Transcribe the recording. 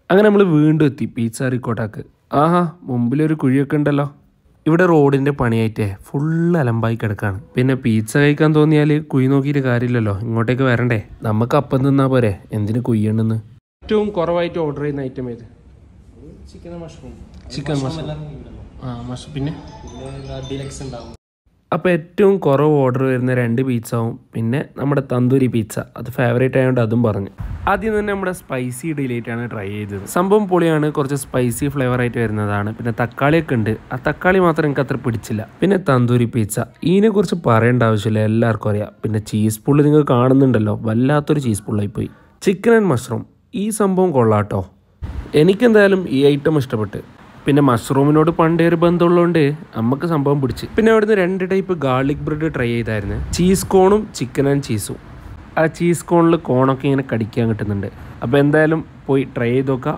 അങ്ങനെ നമ്മൾ വീണ്ടും എത്തി പിzzaricottaക്ക്. ആഹാ, മുമ്പിലൊരു കുഴിയൊക്കെ ഉണ്ടല്ലോ. ഇവിടെ റോഡിൻ്റെ പണിയായിട്ടേ ഫുള്ള് അലമ്പായി കിടക്കാണ്. പിന്നെ പിസ്സ കഴിക്കാൻ തോന്നിയാൽ കുഴി നോക്കിയിട്ട് കാര്യമില്ലല്ലോ, ഇങ്ങോട്ടേക്ക് വരണ്ടേ. നമുക്ക് അപ്പം തിന്നാ പോരെ, എന്തിനു കുയ്യണെന്ന്. ഏറ്റവും കുറവായിട്ട് ഓർഡർ ചെയ്യുന്ന ഐറ്റം ഏത്? Chicken mushroom. പിന്നെ അപ്പോൾ ഏറ്റവും കുറവ് ഓർഡർ വരുന്ന 2 പിസ്സയും പിന്നെ നമ്മുടെ തന്തൂരി പിസ്സ, അത് ഫേവറേറ്റ് ആയതുകൊണ്ട് അതും പറഞ്ഞു. ആദ്യം തന്നെ നമ്മുടെ സ്പൈസി ഡിലൈറ്റാണ് ട്രൈ ചെയ്തത്. സംഭവം പൊളിയാണ്, കുറച്ച് സ്പൈസി ഫ്ലേവർ ആയിട്ട് വരുന്നതാണ്. പിന്നെ തക്കാളിയൊക്കെ ഉണ്ട്, ആ തക്കാളി മാത്രം എനിക്ക് അത്ര പിടിച്ചില്ല. പിന്നെ തന്തൂരി പിസ്സ, ഇതിനെക്കുറിച്ച് പറയേണ്ട ആവശ്യമില്ല, എല്ലാവർക്കും അറിയാം. പിന്നെ ചീസ് പുള്ളി നിങ്ങൾ കാണുന്നുണ്ടല്ലോ, വല്ലാത്തൊരു ചീസ് പുള്ളായി പോയി. ചിക്കൻ ആൻഡ് മഷ്റൂം, ഈ സംഭവം കൊള്ളാട്ടോ. എനിക്കെന്തായാലും ഈ ഐറ്റം ഇഷ്ടപ്പെട്ട്. പിന്നെ മഷ്റൂമിനോട് പണ്ടേ ഒരു ബന്ധമുള്ളതുകൊണ്ട് നമുക്ക് സംഭവം പിടിച്ച്. പിന്നെ അവിടുന്ന് 2 ടൈപ്പ് ഗാർലിക് ബ്രെഡ് ട്രൈ ചെയ്തായിരുന്നു. ചീസ് കോണും ചിക്കൻ ആൻഡ് ചീസും. ആ ചീസ് കോണിൽ കോണൊക്കെ ഇങ്ങനെ കടിക്കാൻ കിട്ടുന്നുണ്ട്. അപ്പോൾ എന്തായാലും പോയി ട്രൈ ചെയ്ത് നോക്കാം.